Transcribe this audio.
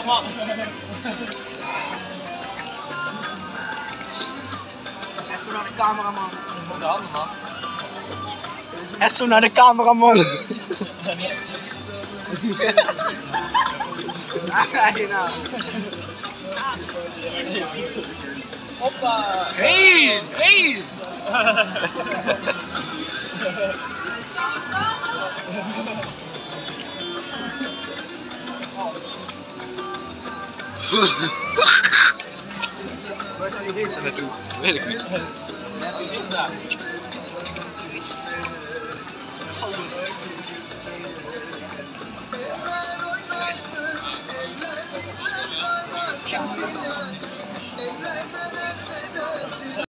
Allemaal. Esso naar de cameraman. Voor de handen, man. Esso naar de cameraman. Nee, nou. Hoppa. Hey, hey. Waar zijn die deze naartoe? Weet ik niet. Heb je pizza? Ja.